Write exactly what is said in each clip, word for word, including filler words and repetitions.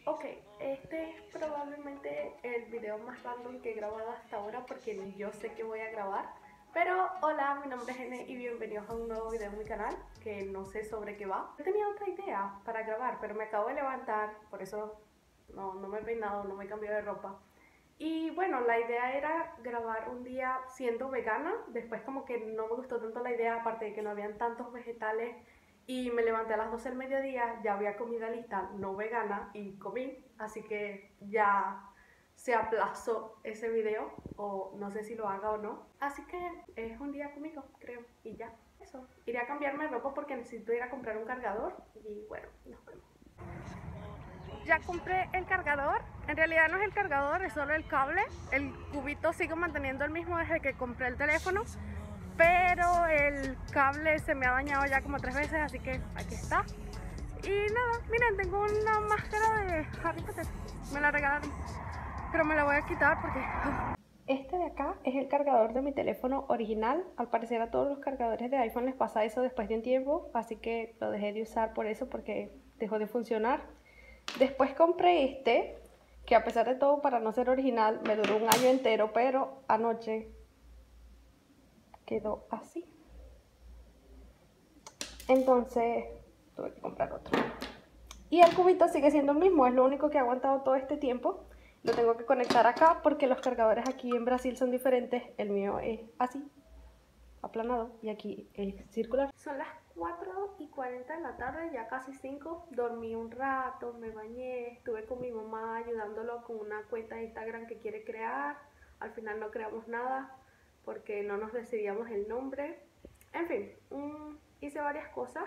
Ok, este es probablemente el video más random que he grabado hasta ahora porque ni yo sé qué voy a grabar. Pero hola, mi nombre es N y bienvenidos a un nuevo video en mi canal que no sé sobre qué va. Yo tenía otra idea para grabar, pero me acabo de levantar, por eso no, no me he peinado, no me he cambiado de ropa. Y bueno, la idea era grabar un día siendo vegana. Después como que no me gustó tanto la idea, aparte de que no habían tantos vegetales. Y me levanté a las doce del mediodía, ya había comida lista no vegana y comí. Así que ya se aplazó ese video, o no sé si lo haga o no. Así que es un día conmigo, creo, y ya, eso. Iré a cambiarme de ropa porque necesito ir a comprar un cargador y bueno, nos vemos. Ya compré el cargador. En realidad no es el cargador, es solo el cable. El cubito sigo manteniendo el mismo desde que compré el teléfono, pero el cable se me ha dañado ya como tres veces, así que aquí está. Y nada, miren, tengo una máscara de Harry Potter, me la regalaron, pero me la voy a quitar porque... Este de acá es el cargador de mi teléfono original. Al parecer a todos los cargadores de iPhone les pasa eso después de un tiempo, así que lo dejé de usar por eso, porque dejó de funcionar. Después compré este, que a pesar de todo, para no ser original, me duró un año entero, pero anoche quedó así. Entonces tuve que comprar otro. Y el cubito sigue siendo el mismo, es lo único que ha aguantado todo este tiempo. Lo tengo que conectar acá porque los cargadores aquí en Brasil son diferentes. El mío es así, aplanado, y aquí es circular. Son las cuatro y cuarenta de la tarde, ya casi cinco. Dormí un rato, me bañé, estuve con mi mamá ayudándolo con una cuenta de Instagram que quiere crear. Al final no creamos nada porque no nos decidíamos el nombre. En fin, um, hice varias cosas.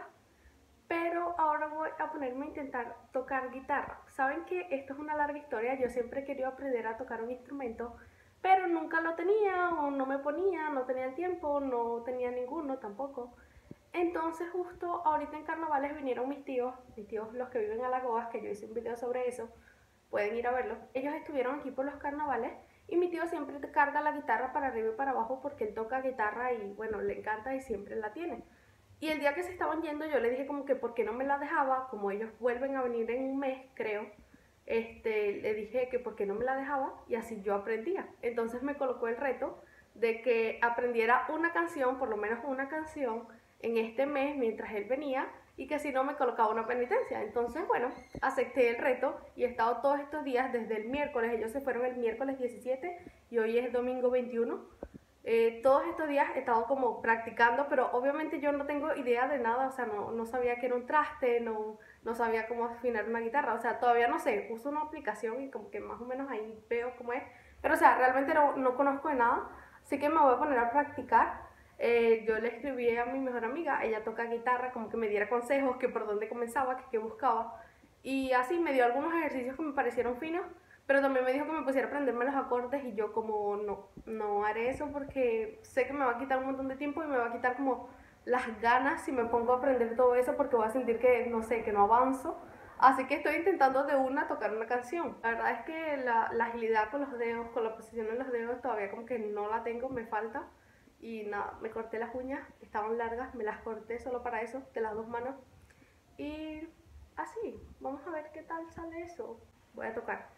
Pero ahora voy a ponerme a intentar tocar guitarra. Saben que esto es una larga historia. Yo siempre he querido aprender a tocar un instrumento, pero nunca lo tenía, o no me ponía, no tenía el tiempo, no tenía ninguno tampoco. Entonces justo ahorita en carnavales vinieron mis tíos, mis tíos los que viven en Alagoas, que yo hice un video sobre eso, pueden ir a verlo. Ellos estuvieron aquí por los carnavales y mi tío siempre carga la guitarra para arriba y para abajo porque él toca guitarra y bueno, le encanta y siempre la tiene. Y el día que se estaban yendo yo le dije como que por qué no me la dejaba, como ellos vuelven a venir en un mes, creo. Este, le dije que por qué no me la dejaba y así yo aprendía. Entonces me colocó el reto de que aprendiera una canción, por lo menos una canción, en este mes mientras él venía, y que si no me colocaba una penitencia. Entonces, bueno, acepté el reto y he estado todos estos días desde el miércoles. Ellos se fueron el miércoles diecisiete y hoy es domingo veintiuno. Eh, todos estos días he estado como practicando, pero obviamente yo no tengo idea de nada, o sea, no, no sabía que era un traste, no, no sabía cómo afinar una guitarra, o sea, todavía no sé, uso una aplicación y como que más o menos ahí veo cómo es, pero o sea, realmente no, no conozco de nada, así que me voy a poner a practicar. Eh, yo le escribí a mi mejor amiga, ella toca guitarra, como que me diera consejos, que por dónde comenzaba, que qué buscaba, y así me dio algunos ejercicios que me parecieron finos, pero también me dijo que me pusiera a aprenderme los acordes y yo como no, no haré eso porque sé que me va a quitar un montón de tiempo y me va a quitar como las ganas si me pongo a aprender todo eso porque voy a sentir que, no sé, que no avanzo. Así que estoy intentando de una tocar una canción. La verdad es que la, la agilidad con los dedos, con la posición de los dedos todavía como que no la tengo, me falta. Y nada, me corté las uñas, estaban largas, me las corté solo para eso, de las dos manos. Y así, vamos a ver qué tal sale eso. Voy a tocar.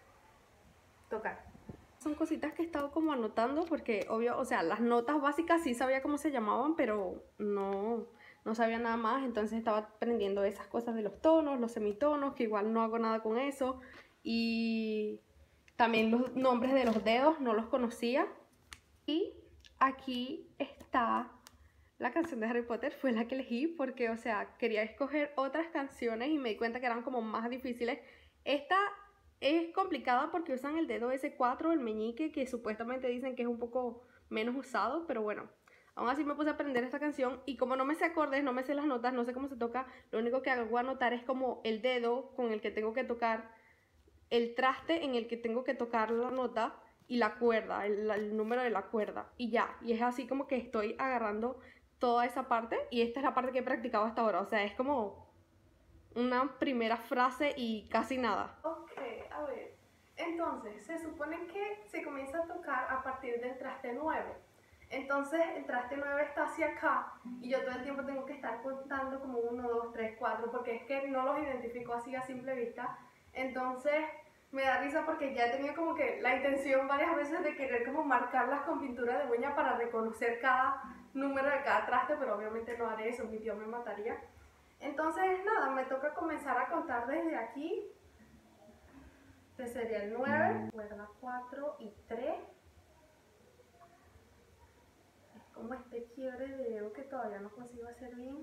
Tocar. Son cositas que he estado como anotando porque obvio, o sea, las notas básicas sí sabía cómo se llamaban, pero no, no sabía nada más, entonces estaba aprendiendo esas cosas de los tonos, los semitonos, que igual no hago nada con eso, y también los nombres de los dedos no los conocía. Y aquí está la canción de Harry Potter, fue la que elegí porque, o sea, quería escoger otras canciones y me di cuenta que eran como más difíciles. Esta es complicada porque usan el dedo ese cuatro, el meñique, que supuestamente dicen que es un poco menos usado, pero bueno, aún así me puse a aprender esta canción y como no me sé acordes, no me sé las notas, no sé cómo se toca, lo único que hago anotar es como el dedo con el que tengo que tocar, el traste en el que tengo que tocar la nota y la cuerda, el, el número de la cuerda y ya, y es así como que estoy agarrando toda esa parte y esta es la parte que he practicado hasta ahora, o sea, es como una primera frase y casi nada. Ok, a ver, entonces se supone que se comienza a tocar a partir del traste nueve. Entonces el traste nueve está hacia acá y yo todo el tiempo tengo que estar contando como uno, dos, tres, cuatro porque es que no los identifico así a simple vista. Entonces me da risa porque ya he tenido como que la intención varias veces de querer como marcarlas con pintura de uña para reconocer cada número de cada traste, pero obviamente no haré eso, mi tío me mataría. Entonces nada, me toca comenzar a contar desde aquí. Este sería el nueve, ¿verdad? cuatro y tres. Es como este quiebre de dedo que todavía no consigo hacer bien.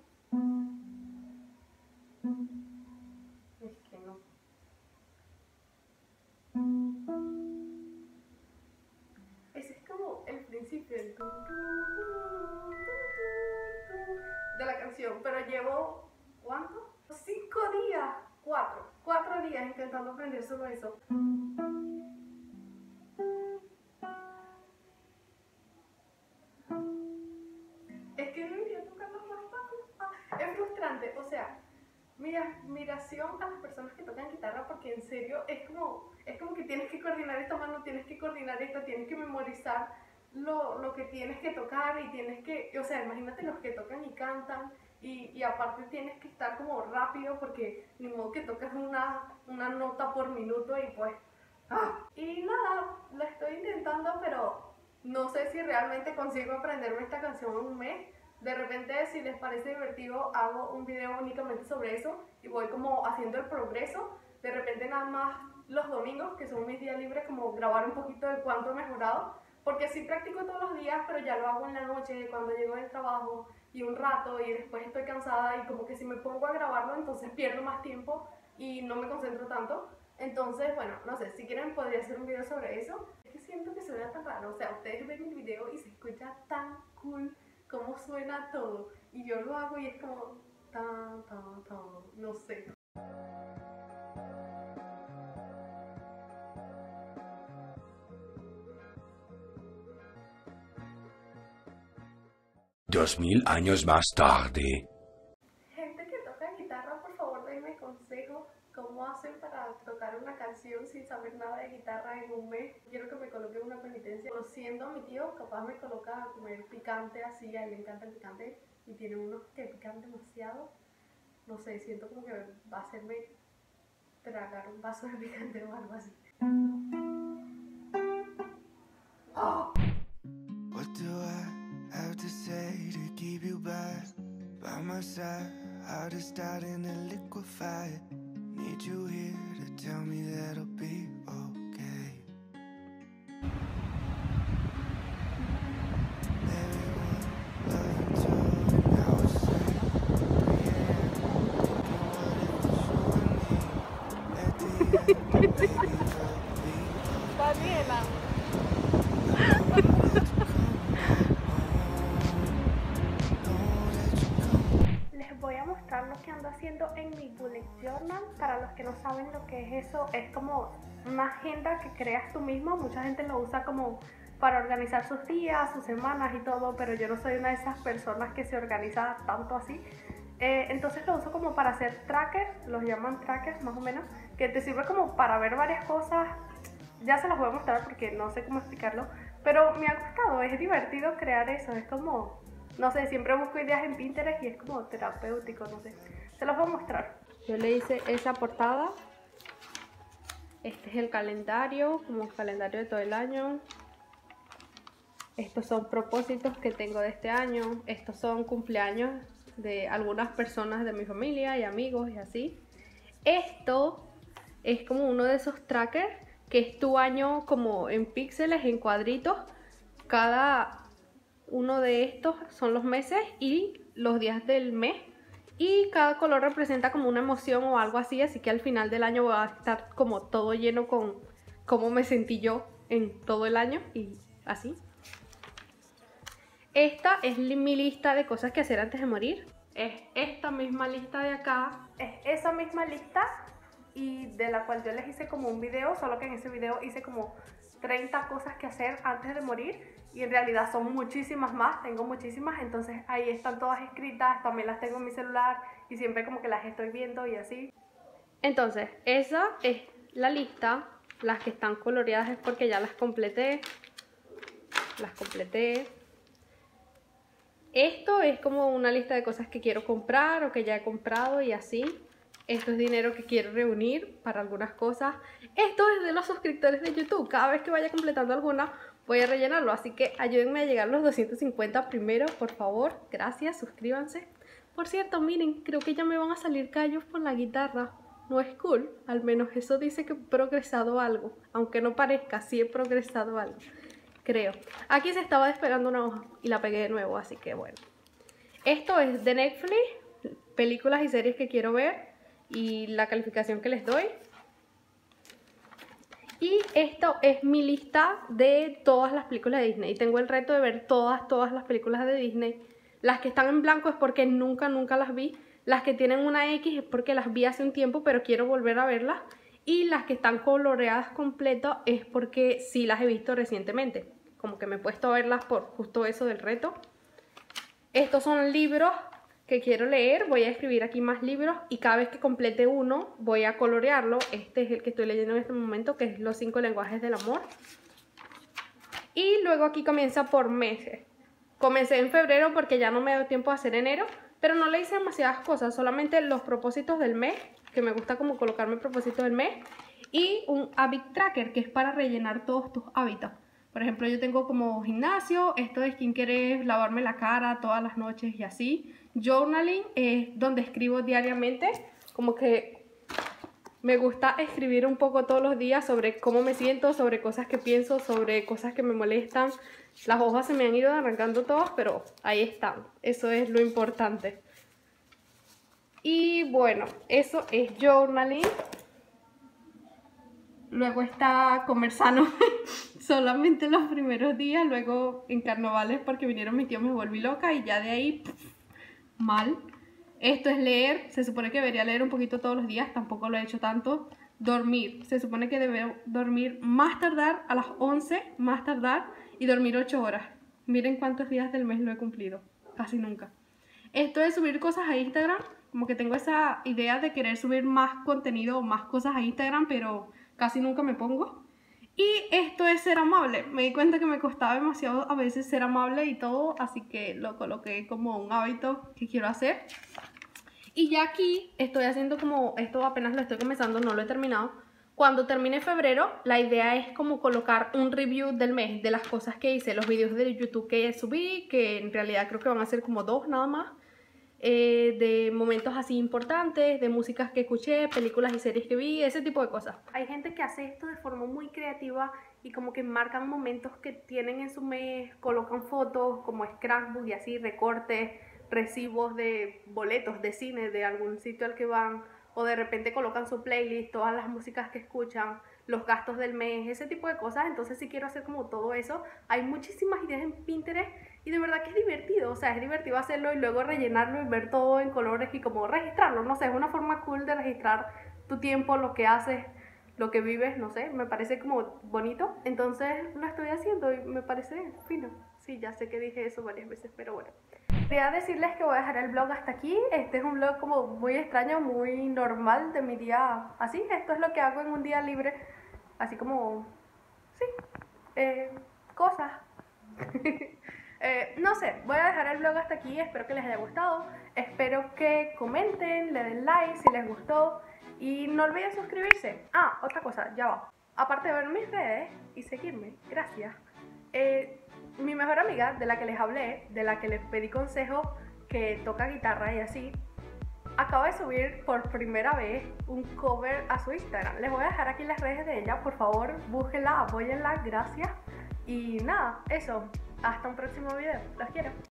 Es que no. Ese es como el principio el de la canción, pero llevo ¿cuánto? Cinco días, cuatro, cuatro días intentando aprender solo eso. Es que debería tocarlo más fácil. Es frustrante, o sea, mi admiración a las personas que tocan guitarra, porque en serio es como, es como que tienes que coordinar esta mano, tienes que coordinar esta, tienes que memorizar lo, lo que tienes que tocar y tienes que, o sea, imagínate los que tocan y cantan y, y aparte tienes que estar como rápido porque ni modo que tocas una, una nota por minuto y pues, ¡ah! Y nada, lo estoy intentando, pero no sé si realmente consigo aprenderme esta canción en un mes. De repente, si les parece divertido, hago un video únicamente sobre eso y voy como haciendo el progreso. De repente nada más los domingos, que son mis días libres, como grabar un poquito de cuánto he mejorado. Porque sí practico todos los días, pero ya lo hago en la noche, cuando llego del trabajo y un rato y después estoy cansada y como que si me pongo a grabarlo, entonces pierdo más tiempo y no me concentro tanto. Entonces, bueno, no sé, si quieren podría hacer un video sobre eso. Es que siento que suena tan raro, o sea, ustedes ven el video y se escucha tan cool cómo suena todo, y yo lo hago y es como tan, tan, tan, no sé. Dos mil años más tarde. Gente que toca guitarra, por favor denme consejos. ¿Cómo hacen para tocar una canción sin saber nada de guitarra en un mes? Quiero que me coloquen una penitencia. Conociendo a mi tío, capaz me coloca a comer picante así, a él le encanta el picante y tiene unos que pican demasiado. No sé, siento como que va a hacerme tragar un vaso de picante o algo así. ¡Oh! What do I have to say to keep you by, by my side? How to start in a liquefied. Need you here to tell me that I'll be okay. Everyone loving to, and now it's like three a m Thinking what if it's you and me. At the end, baby, there'll be Daniela. Les voy a mostrar lo que ando haciendo en mi bullet journal. Para los que no saben lo que es eso, es como una agenda que creas tú mismo. Mucha gente lo usa como para organizar sus días, sus semanas y todo, pero yo no soy una de esas personas que se organiza tanto así. Eh, entonces lo uso como para hacer trackers, los llaman trackers más o menos, que te sirve como para ver varias cosas. Ya se las voy a mostrar porque no sé cómo explicarlo, pero me ha gustado, es divertido crear eso, es como, no sé, siempre busco ideas en Pinterest y es como terapéutico, no sé. Se los voy a mostrar. Yo le hice esa portada. Este es el calendario, como el calendario de todo el año. Estos son propósitos que tengo de este año. Estos son cumpleaños de algunas personas de mi familia y amigos y así. Esto es como uno de esos trackers que es tu año como en píxeles, en cuadritos. Cada uno de estos son los meses y los días del mes. Y cada color representa como una emoción o algo así. Así que al final del año va a estar como todo lleno con cómo me sentí yo en todo el año y así. Esta es mi lista de cosas que hacer antes de morir. Es esta misma lista de acá. Es esa misma lista y de la cual yo les hice como un video, solo que en ese video hice como treinta cosas que hacer antes de morir y en realidad son muchísimas más, tengo muchísimas, entonces ahí están todas escritas, también las tengo en mi celular y siempre como que las estoy viendo y así. Entonces, esa es la lista, las que están coloreadas es porque ya las completé, las completé. Esto es como una lista de cosas que quiero comprar o que ya he comprado y así. Esto es dinero que quiero reunir para algunas cosas. Esto es de los suscriptores de YouTube. Cada vez que vaya completando alguna, voy a rellenarlo. Así que ayúdenme a llegar a los doscientos cincuenta primero, por favor. Gracias, suscríbanse. Por cierto, miren, creo que ya me van a salir callos por la guitarra. No es cool, al menos eso dice que he progresado algo. Aunque no parezca, sí he progresado algo. Creo. Aquí se estaba despegando una hoja y la pegué de nuevo, así que bueno. Esto es de Netflix, películas y series que quiero ver y la calificación que les doy. Y esto es mi lista de todas las películas de Disney. Tengo el reto de ver todas, todas las películas de Disney. Las que están en blanco es porque nunca, nunca las vi. Las que tienen una X es porque las vi hace un tiempo, pero quiero volver a verlas. Y las que están coloreadas completas es porque sí las he visto recientemente. Como que me he puesto a verlas por justo eso del reto. Estos son libros que quiero leer. Voy a escribir aquí más libros y cada vez que complete uno voy a colorearlo. Este es el que estoy leyendo en este momento, que es Los cinco lenguajes del amor. Y luego aquí comienza por meses. Comencé en febrero porque ya no me dio tiempo de hacer enero, pero no le hice demasiadas cosas, solamente los propósitos del mes, que me gusta como colocarme propósitos del mes, y un habit tracker, que es para rellenar todos tus hábitos. Por ejemplo, yo tengo como gimnasio, esto de skincare es lavarme la cara todas las noches y así. Journaling es donde escribo diariamente, como que me gusta escribir un poco todos los días sobre cómo me siento, sobre cosas que pienso, sobre cosas que me molestan. Las hojas se me han ido arrancando todas, pero ahí están. Eso es lo importante. Y bueno, eso es journaling. Luego está comer sano, solamente los primeros días. Luego en carnavales, porque vinieron mis tíos, me volví loca y ya de ahí, pff, mal. Esto es leer, se supone que debería leer un poquito todos los días, tampoco lo he hecho tanto. Dormir, se supone que debo dormir más tardar a las once, más tardar, y dormir ocho horas. Miren cuántos días del mes lo he cumplido, casi nunca. Esto es subir cosas a Instagram, como que tengo esa idea de querer subir más contenido o más cosas a Instagram, pero casi nunca me pongo. Y esto es ser amable. Me di cuenta que me costaba demasiado a veces ser amable y todo, así que lo coloqué como un hábito que quiero hacer. Y ya aquí estoy haciendo como, esto apenas lo estoy comenzando, no lo he terminado. Cuando termine febrero, la idea es como colocar un review del mes, de las cosas que hice, los videos de YouTube que subí, que en realidad creo que van a ser como dos nada más. Eh, de momentos así importantes, de músicas que escuché, películas y series que vi, ese tipo de cosas. Hay gente que hace esto de forma muy creativa y como que marcan momentos que tienen en su mes, colocan fotos como scrapbook y así, recortes, recibos de boletos de cine de algún sitio al que van, o de repente colocan su playlist, todas las músicas que escuchan, los gastos del mes, ese tipo de cosas. Entonces sí quiero hacer como todo eso. Hay muchísimas ideas en Pinterest y de verdad que es divertido, o sea, es divertido hacerlo y luego rellenarlo y ver todo en colores y como registrarlo, no sé, es una forma cool de registrar tu tiempo, lo que haces, lo que vives, no sé, me parece como bonito. Entonces lo estoy haciendo y me parece fino. Sí, ya sé que dije eso varias veces, pero bueno. Quería decirles que voy a dejar el vlog hasta aquí. Este es un vlog como muy extraño, muy normal de mi día así. Esto es lo que hago en un día libre, así como, sí, eh, cosas. eh, no sé, voy a dejar el vlog hasta aquí. Espero que les haya gustado. Espero que comenten, le den like si les gustó. Y no olviden suscribirse. Ah, otra cosa, ya va. Aparte de ver mis redes y seguirme, gracias. Eh... Mi mejor amiga, de la que les hablé, de la que les pedí consejo, que toca guitarra y así, acaba de subir por primera vez un cover a su Instagram. Les voy a dejar aquí las redes de ella, por favor, búsquenla, apóyenla, gracias. Y nada, eso, hasta un próximo video, los quiero.